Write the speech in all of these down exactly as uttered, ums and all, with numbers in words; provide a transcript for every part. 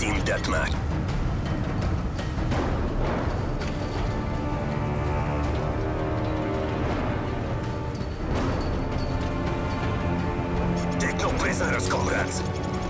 Team deathmatch. Take no prisoners, comrades.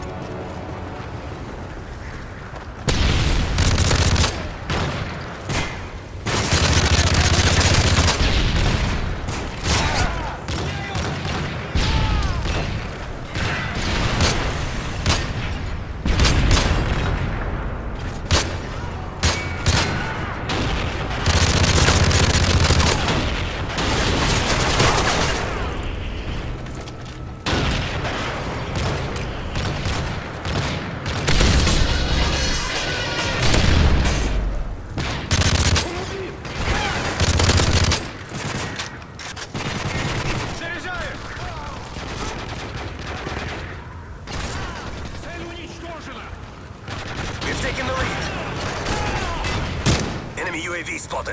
We've taken the lead. Enemy U A V spotted.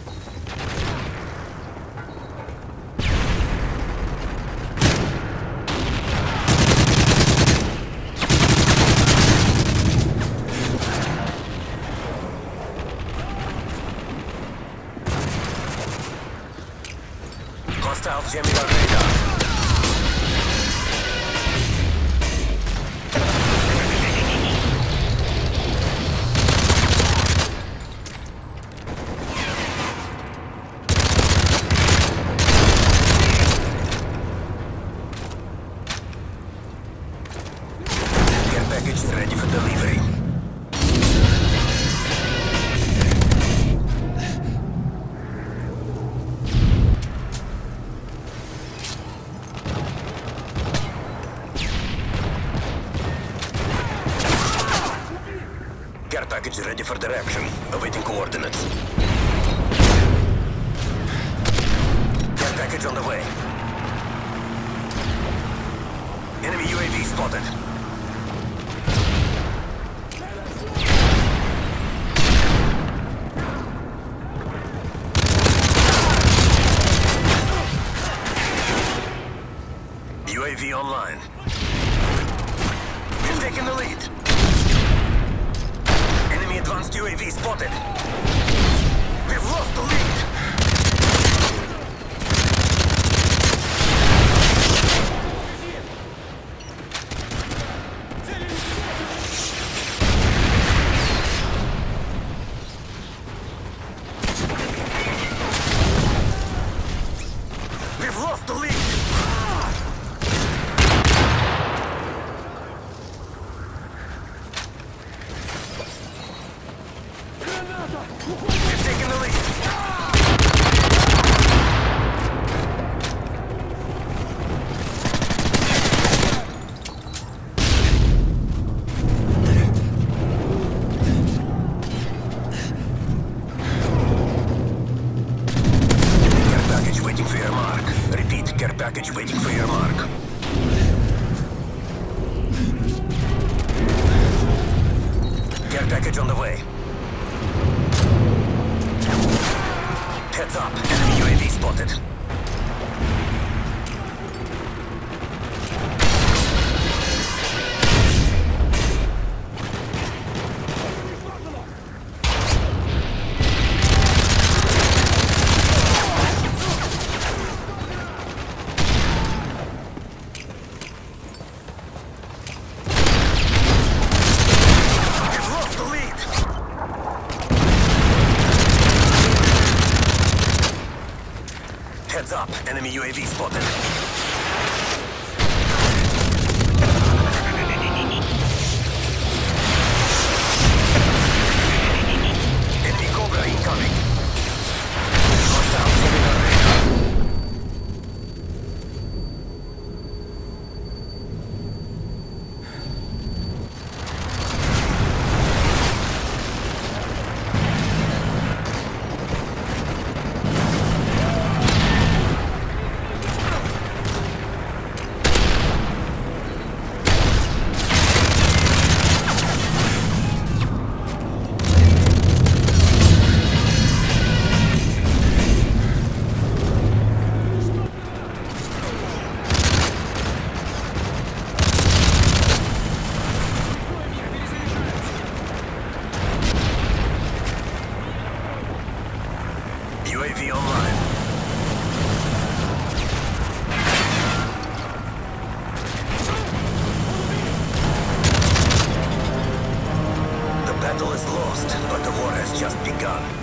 Hostiles jamming our radar. Package is ready for delivery. Care package is ready for direction. Awaiting coordinates. Care package on the way. Enemy U A V spotted. U A V online. We've taken the lead. Enemy advanced U A V spotted. We've lost the lead. We've lost the lead. We've taken the lead. Care package waiting for your mark. Repeat, care package waiting for your mark. Care package on the way. Heads up, enemy U A V spotted. We've lost the lead. Heads up, enemy U A V spotted. Enemy Cobra incoming. Hostiles jamming our radar. battle is lost, but the war has just begun.